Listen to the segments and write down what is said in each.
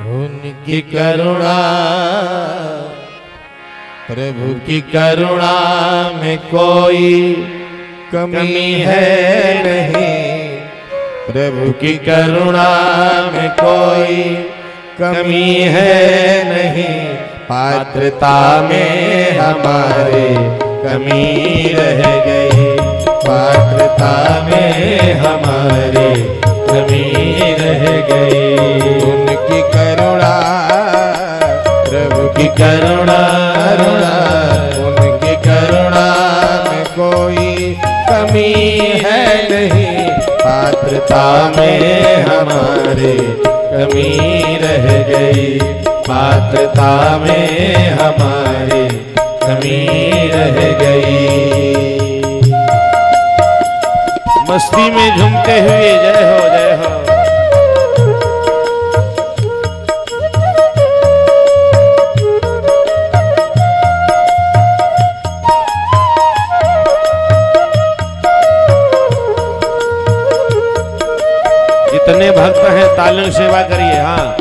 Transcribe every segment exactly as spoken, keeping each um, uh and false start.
उनकी करुणा, प्रभु की करुणा में कोई कमी है नहीं, प्रभु की करुणा में कोई कमी है नहीं, पात्रता में हमारे कमी रह गई, पात्रता में हमारे कमी रह गई। उनकी करुणा, प्रभु की करुणा, करुणा उनकी करुणा में कोई कमी है नहीं, पात्रता में हमारे कमी रह गई, पात्रता में हमारे कमी रह गई। मस्ती में झूमते हुए जय हो जय हो। जितने भक्त हैं तालियों से सेवा करिए। हाँ,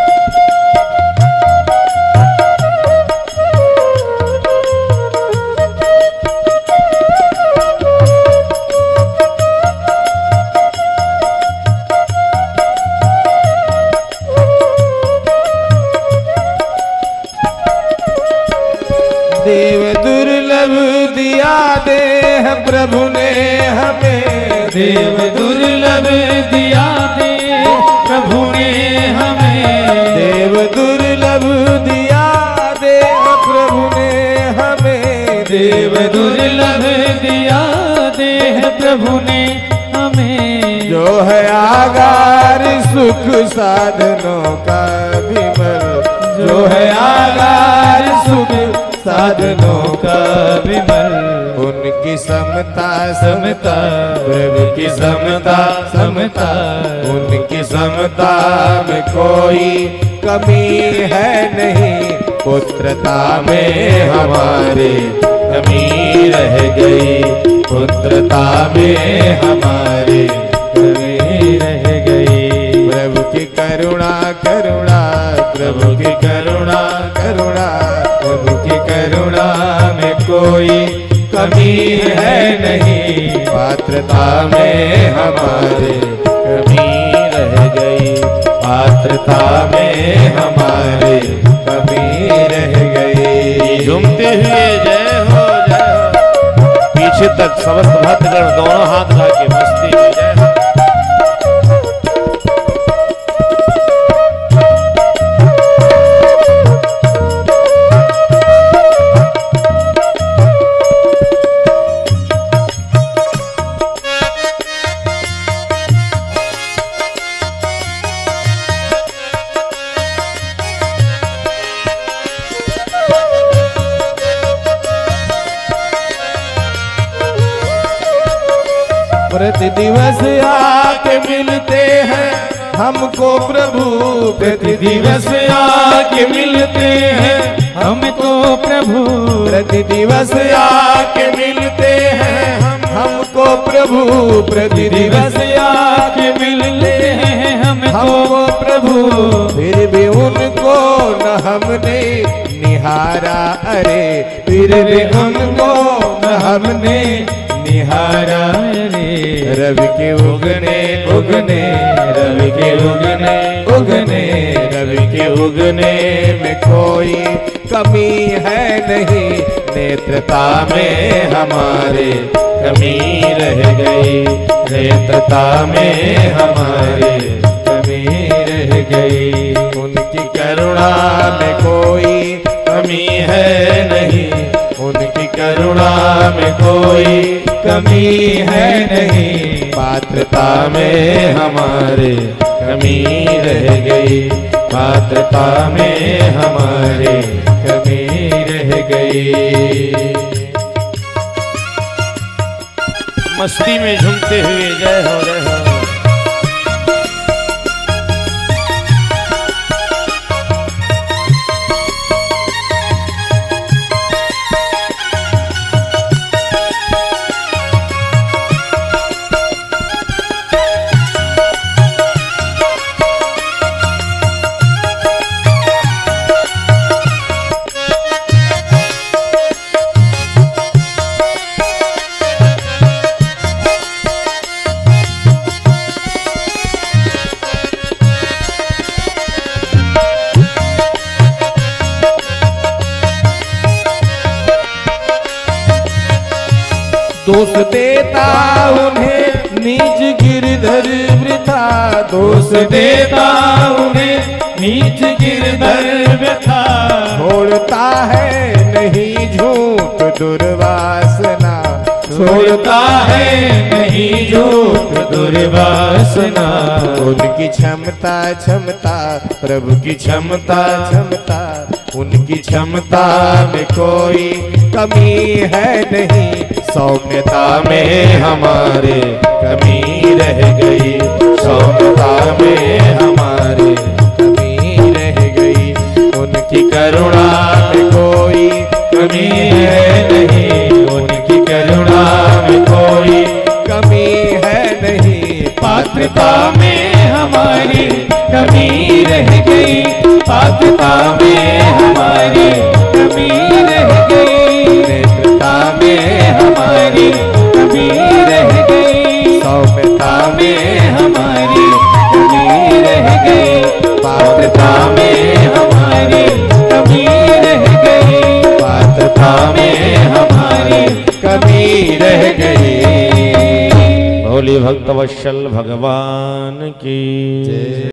देव दुर्लभ दिया देह प्रभु ने हमें, देव दुर्लभ दिया देह प्रभु ने हमें, देव दुर्लभ दिया देह प्रभु ने हमें, देव दुर्लभ दिया देह प्रभु ने हमें, जो है आगार सुख साधनों का विमल, जो है आगार सुख साधनों का विमल। उनकी समता समता प्रभु की समता समता, उनकी समता में कोई कमी है नहीं, पुत्रता में हमारे कमी रह गई, पुत्रता में हमारे कमी रह गई। प्रभु की करुणा, करुणा प्रभु की करुणा, करुणा प्रभु की करुणा में कोई कमी है नहीं, पात्रता में हमारे कमी रह गई, पात्रता में हमारे कमी रह गई। झूमते हुए जय हो जय हो। पीछे तक समस्त भक्तगण दोनों हाथ उठा के मस्ती में जय हो। प्रति दिवस आके मिलते हैं हमको प्रभु, प्रति दिवस आके मिलते हैं हमको प्रभु, प्रति दिवस आके मिलते हैं हम हमको प्रभु, प्रति दिवस आके मिलते हैं हमको प्रभु, फिर भी उनको न हमने निहारा, अरे फिर भी उनको न हमने निहारा रे। रवि के उगने उगने, रवि के उगने उगने, रवि के उगने में कोई कमी है नहीं, नेत्रता में हमारे कमी रह गई, नेत्रता में हमारे कमी रह गई। उनकी करुणा में कोई कमी है नहीं, उनकी करुणा में कोई कमी है नहीं, पात्रता में हमारे कमी रह गई, पात्रता में हमारे कमी रह गई। मस्ती में झूमते हुए जय हो जय हो। दोष देता उन्हें निज गिरधर वृथा, दोष देता उन्हें नीच गिरधर व्यथा, छोड़ता है नहीं झूठ दुर्वासना, छोड़ता है नहीं झूठ दुर्वासना। उनकी क्षमता क्षमता प्रभु की क्षमता क्षमता, उनकी क्षमता में कोई कमी है नहीं, सौम्यता में हमारे कमी रह गई, सौम्यता में हमारे कमी रह गई, उनकी करुणा में कोई कमी है नहीं, उनकी करुणा में कोई कमी है नहीं, पात्रता में हमारी कमी रह गई, पात्रता में हमारी कमी रह गई, नेत्रता में हमारी कमी रह गई, सौम्यता में हमारी कमी रह गई, पात्रता में हमारी कमी रह गई, पात्रता में हमारी कमी रह गई। भोले भक्तवत्सल भगवान की जय।